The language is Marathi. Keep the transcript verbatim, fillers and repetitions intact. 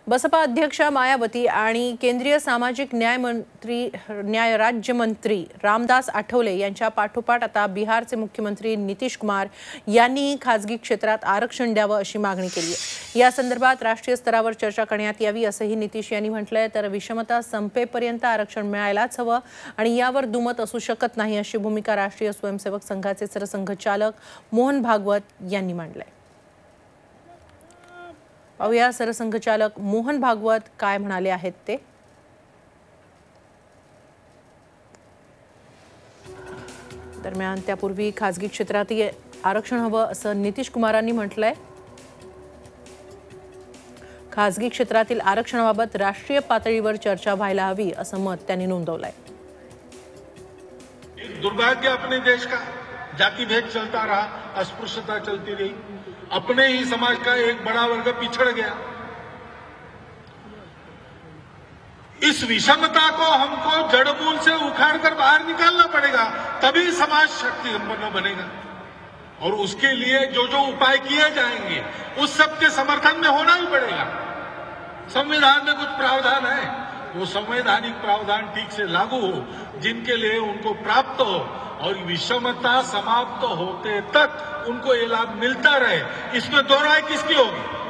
बसपा अध्यक्ष मायावती आणि केंद्रीय सामाजिक न्याय मंत्री न्याय राज्यमंत्री रामदास आठवले यांच्या पाठोपाठ आता बिहारचे मुख्यमंत्री नितीश कुमार यांनी खासगी क्षेत्रात आरक्षण द्यावं अशी मागणी केली आहे। या संदर्भात राष्ट्रीय स्तरावर चर्चा करण्यात यावी असंही नितीश यांनी म्हटलंय। तर विषमता संपेपर्यंत आरक्षण मिळायलाच हवं आणि यावर दुमत असू शकत नाही अशी भूमिका राष्ट्रीय स्वयंसेवक संघाचे सरसंघचालक मोहन भागवत यांनी मांडलंय। पाहूया सरसंघचालक मोहन भागवत काय म्हणाले आहेत ते। दरम्यान त्यापूर्वी खासगी क्षेत्रातही आरक्षण हवं असं नितीश कुमारांनी म्हटलंय। खासगी क्षेत्रातील आरक्षणाबाबत राष्ट्रीय पातळीवर चर्चा व्हायला हवी असं मत त्यांनी नोंदवलंय। दुर्भाग्य अपने देश का, जाति भेद चलता रहा, अस्पृश्यता चलती रही, अपने ही समाज का एक बड़ा वर्ग पिछड़ गया। इस विषमता को हमको जड़मूल से उखाड़कर बाहर निकालना पड़ेगा, तभी समाज शक्ति संपन्न बनेगा। और उसके लिए जो जो उपाय किए जाएंगे उस सब के समर्थन में होना ही पड़ेगा। संविधान में कुछ प्रावधान है, वो संवैधानिक प्रावधान ठीक से लागू हो, जिनके लिए उनको प्राप्त हो और विषमता समाप्त होते तक उनको ये लाभ मिलता रहे। इसमें दो राय किसकी होगी?